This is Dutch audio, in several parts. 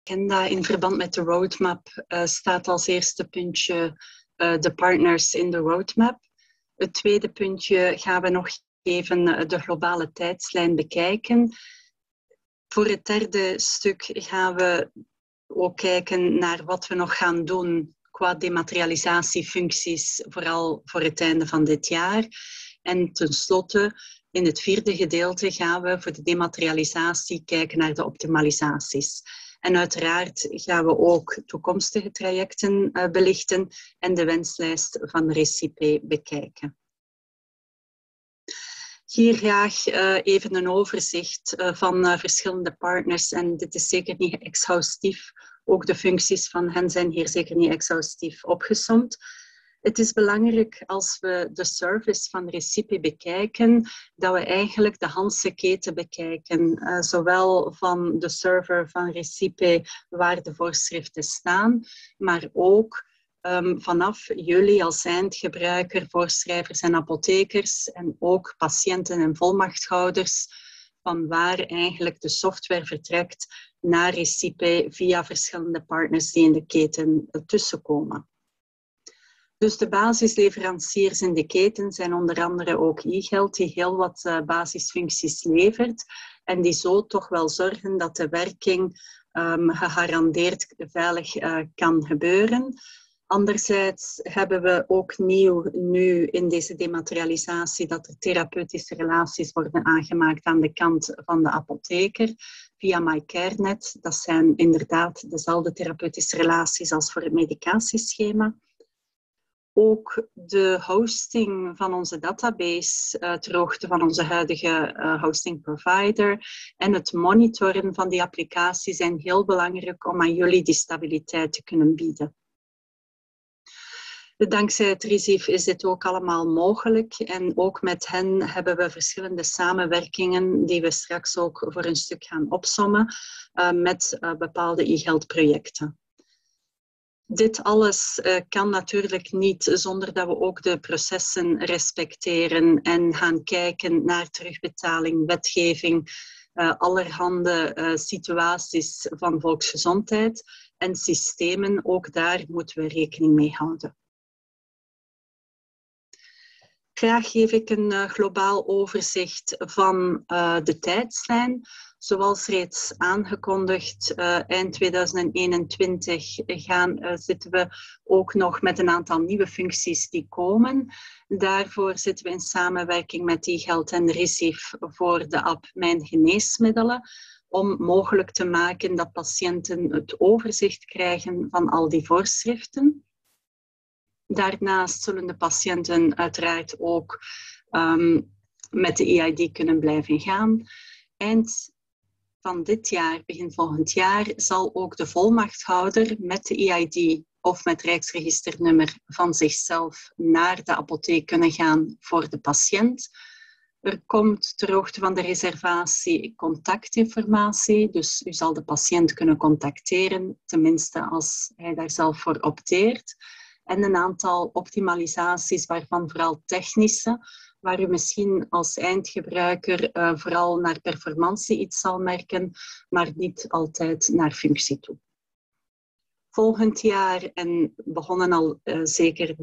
agenda in verband met de roadmap staat als eerste puntje de partners in de roadmap. Het tweede puntje gaan we nog even de globale tijdslijn bekijken. Voor het derde stuk gaan we ook kijken naar wat we nog gaan doen qua dematerialisatiefuncties, vooral voor het einde van dit jaar. En tenslotte, in het vierde gedeelte gaan we voor de dematerialisatie kijken naar de optimalisaties. En uiteraard gaan we ook toekomstige trajecten belichten en de wenslijst van Recipe bekijken. Hier graag even een overzicht van verschillende partners. En dit is zeker niet exhaustief. Ook de functies van hen zijn hier zeker niet exhaustief opgesomd. Het is belangrijk als we de service van Recipe bekijken, dat we eigenlijk de hele keten bekijken. Zowel van de server van Recipe waar de voorschriften staan, maar ook vanaf jullie als eindgebruiker, voorschrijvers en apothekers en ook patiënten en volmachthouders, van waar eigenlijk de software vertrekt naar Recipe via verschillende partners die in de keten tussenkomen. Dus de basisleveranciers in de keten zijn onder andere ook e-geld, die heel wat basisfuncties levert en die zo toch wel zorgen dat de werking gegarandeerd veilig kan gebeuren. Anderzijds hebben we ook nieuw nu in deze dematerialisatie dat er therapeutische relaties worden aangemaakt aan de kant van de apotheker via MyCareNet. Dat zijn inderdaad dezelfde therapeutische relaties als voor het medicatieschema. Ook de hosting van onze database ter hoogte van onze huidige hosting provider en het monitoren van die applicatie zijn heel belangrijk om aan jullie die stabiliteit te kunnen bieden. Dankzij het RISIF is dit ook allemaal mogelijk en ook met hen hebben we verschillende samenwerkingen die we straks ook voor een stuk gaan opsommen met bepaalde e-geldprojecten. Dit alles kan natuurlijk niet zonder dat we ook de processen respecteren en gaan kijken naar terugbetaling, wetgeving, allerhande situaties van volksgezondheid en systemen. Ook daar moeten we rekening mee houden. Graag geef ik een globaal overzicht van de tijdslijn. Zoals reeds aangekondigd, eind 2021 zitten we ook nog met een aantal nieuwe functies die komen. Daarvoor zitten we in samenwerking met e-geld en RISIF voor de app Mijn Geneesmiddelen, om mogelijk te maken dat patiënten het overzicht krijgen van al die voorschriften. Daarnaast zullen de patiënten uiteraard ook met de EID kunnen blijven gaan. Eind van dit jaar, begin volgend jaar, zal ook de volmachthouder met de EID of met Rijksregisternummer van zichzelf naar de apotheek kunnen gaan voor de patiënt. Er komt ter hoogte van de reservatie contactinformatie, dus u zal de patiënt kunnen contacteren, tenminste als hij daar zelf voor opteert. En een aantal optimalisaties, waarvan vooral technische, waar u misschien als eindgebruiker vooral naar performantie iets zal merken, maar niet altijd naar functie toe. Volgend jaar, en begonnen al zeker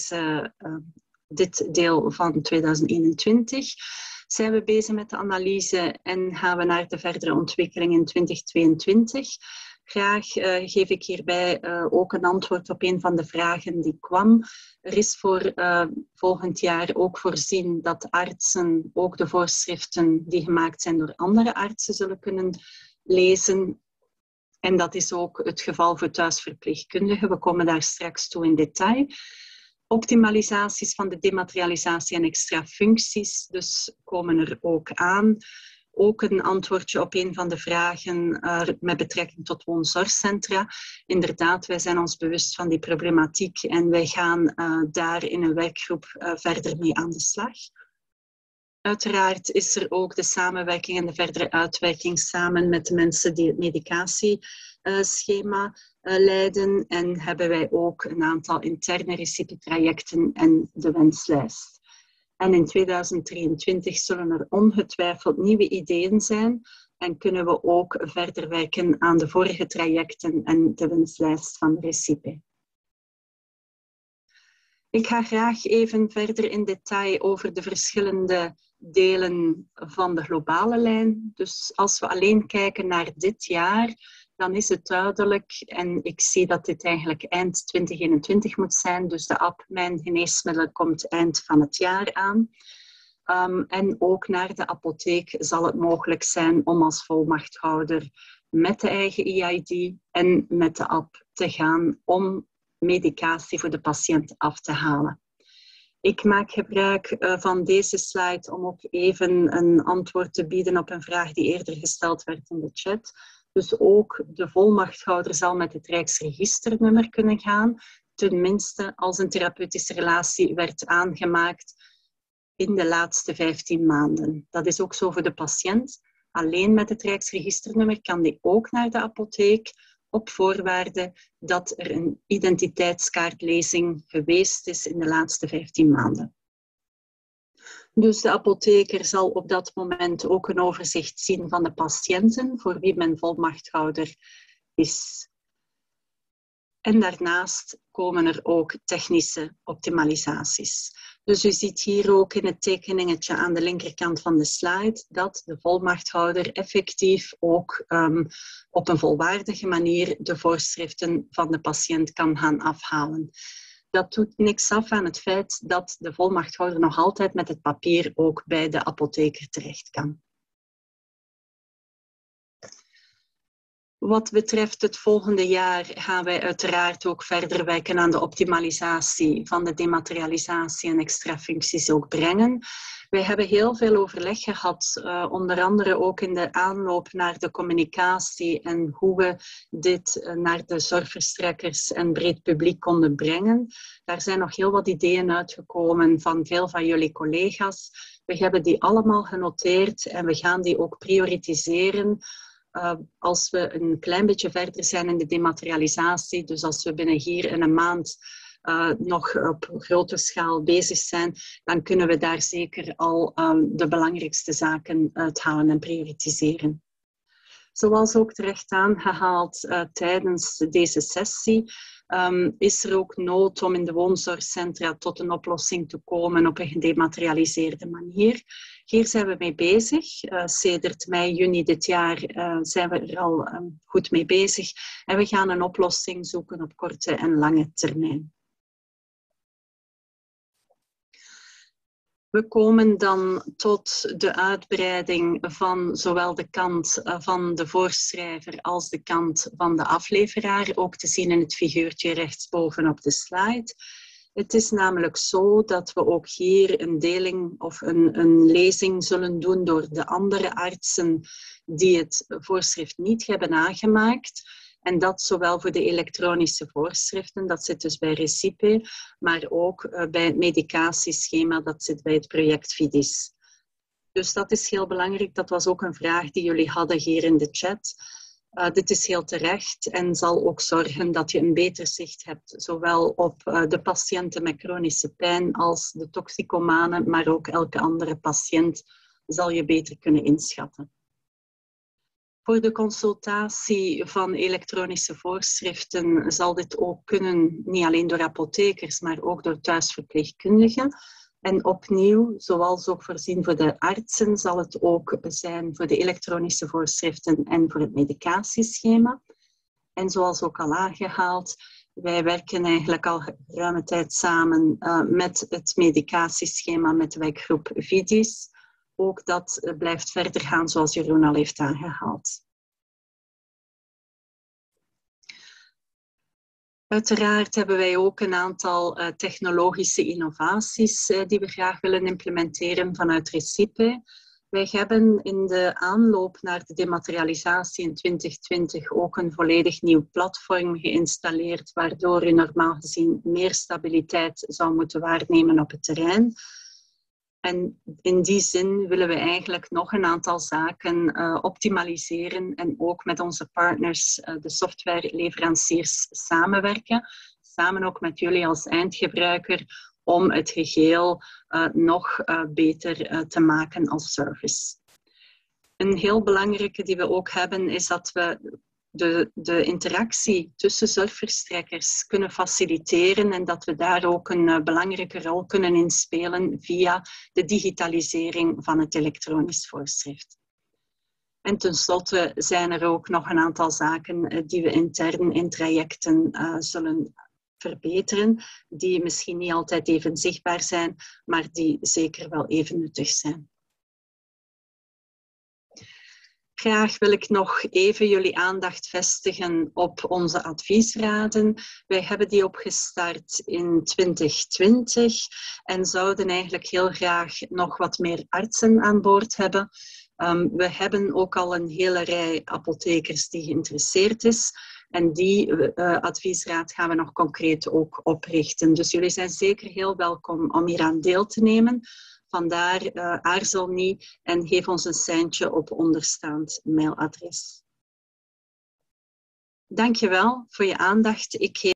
dit deel van 2021, zijn we bezig met de analyse en gaan we naar de verdere ontwikkeling in 2022. Graag geef ik hierbij ook een antwoord op een van de vragen die kwam. Er is voor volgend jaar ook voorzien dat artsen ook de voorschriften die gemaakt zijn door andere artsen zullen kunnen lezen. En dat is ook het geval voor thuisverpleegkundigen. We komen daar straks toe in detail. Optimalisaties van de dematerialisatie en extra functies dus komen er ook aan. Ook een antwoordje op een van de vragen met betrekking tot woonzorgcentra. Inderdaad, wij zijn ons bewust van die problematiek en wij gaan daar in een werkgroep verder mee aan de slag. Uiteraard is er ook de samenwerking en de verdere uitwerking samen met de mensen die het medicatieschema leiden en hebben wij ook een aantal interne Recipe-trajecten en de wenslijst. En in 2023 zullen er ongetwijfeld nieuwe ideeën zijn, En kunnen we ook verder werken aan de vorige trajecten en de wenslijst van Recipe. Ik ga graag even verder in detail over de verschillende delen van de globale lijn. Dus als we alleen kijken naar dit jaar, dan is het duidelijk, en ik zie dat dit eigenlijk eind 2021 moet zijn, dus de app Mijn Geneesmiddelen komt eind van het jaar aan. En ook naar de apotheek zal het mogelijk zijn om als volmachthouder met de eigen EID en met de app te gaan om medicatie voor de patiënt af te halen. Ik maak gebruik van deze slide om ook even een antwoord te bieden op een vraag die eerder gesteld werd in de chat. Dus ook de volmachthouder zal met het Rijksregisternummer kunnen gaan, tenminste als een therapeutische relatie werd aangemaakt in de laatste 15 maanden. Dat is ook zo voor de patiënt. Alleen met het Rijksregisternummer kan die ook naar de apotheek op voorwaarde dat er een identiteitskaartlezing geweest is in de laatste 15 maanden. Dus de apotheker zal op dat moment ook een overzicht zien van de patiënten voor wie men volmachthouder is. En daarnaast komen er ook technische optimalisaties. Dus u ziet hier ook in het tekeningetje aan de linkerkant van de slide dat de volmachthouder effectief ook op een volwaardige manier de voorschriften van de patiënt kan gaan afhalen. Dat doet niks af aan het feit dat de volmachthouder nog altijd met het papier ook bij de apotheker terecht kan. Wat betreft het volgende jaar gaan wij uiteraard ook verder werken aan de optimalisatie van de dematerialisatie en extra functies ook brengen. Wij hebben heel veel overleg gehad, onder andere ook in de aanloop naar de communicatie en hoe we dit naar de zorgverstrekkers en breed publiek konden brengen. Daar zijn nog heel wat ideeën uitgekomen van veel van jullie collega's. We hebben die allemaal genoteerd en we gaan die ook prioritiseren. Als we een klein beetje verder zijn in de dematerialisatie, dus als we binnen hier in een maand nog op grote schaal bezig zijn, dan kunnen we daar zeker al de belangrijkste zaken uithalen en prioritiseren. Zoals ook terecht aangehaald tijdens deze sessie, is er ook nood om in de woonzorgcentra tot een oplossing te komen op een gedematerialiseerde manier. Hier zijn we mee bezig. Sedert mei, juni dit jaar zijn we er al goed mee bezig. En we gaan een oplossing zoeken op korte en lange termijn. We komen dan tot de uitbreiding van zowel de kant van de voorschrijver als de kant van de afleveraar, ook te zien in het figuurtje rechtsboven op de slide. Het is namelijk zo dat we ook hier een deling of een lezing zullen doen door de andere artsen die het voorschrift niet hebben aangemaakt. En dat zowel voor de elektronische voorschriften, dat zit dus bij Recipe, maar ook bij het medicatieschema, dat zit bij het project FIDIS. Dus dat is heel belangrijk. Dat was ook een vraag die jullie hadden hier in de chat. Dit is heel terecht en zal ook zorgen dat je een beter zicht hebt, zowel op de patiënten met chronische pijn als de toxicomanen, maar ook elke andere patiënt zal je beter kunnen inschatten. Voor de consultatie van elektronische voorschriften zal dit ook kunnen, niet alleen door apothekers, maar ook door thuisverpleegkundigen. En opnieuw, zoals ook voorzien voor de artsen, zal het ook zijn voor de elektronische voorschriften en voor het medicatieschema. En zoals ook al aangehaald, wij werken eigenlijk al ruime tijd samen met het medicatieschema met de werkgroep FIDIS. Ook dat blijft verder gaan zoals Jeroen al heeft aangehaald. Uiteraard hebben wij ook een aantal technologische innovaties die we graag willen implementeren vanuit Recipe. Wij hebben in de aanloop naar de dematerialisatie in 2020 ook een volledig nieuw platform geïnstalleerd, waardoor u normaal gezien meer stabiliteit zou moeten waarnemen op het terrein. En in die zin willen we eigenlijk nog een aantal zaken optimaliseren en ook met onze partners, de softwareleveranciers, samenwerken. Samen ook met jullie als eindgebruiker om het geheel nog beter te maken als service. Een heel belangrijke die we ook hebben is dat we de interactie tussen zorgverstrekkers kunnen faciliteren en dat we daar ook een belangrijke rol kunnen inspelen via de digitalisering van het elektronisch voorschrift. En tenslotte zijn er ook nog een aantal zaken die we intern in trajecten zullen verbeteren, die misschien niet altijd even zichtbaar zijn, maar die zeker wel even nuttig zijn. Graag wil ik nog even jullie aandacht vestigen op onze adviesraden. Wij hebben die opgestart in 2020 en zouden eigenlijk heel graag nog wat meer artsen aan boord hebben. We hebben ook al een hele rij apothekers die geïnteresseerd is. En die adviesraad gaan we nog concreet ook oprichten. Dus jullie zijn zeker heel welkom om hier aan deel te nemen. Vandaar aarzel niet en geef ons een seintje op onderstaand mailadres. Dankjewel voor je aandacht. Ik geef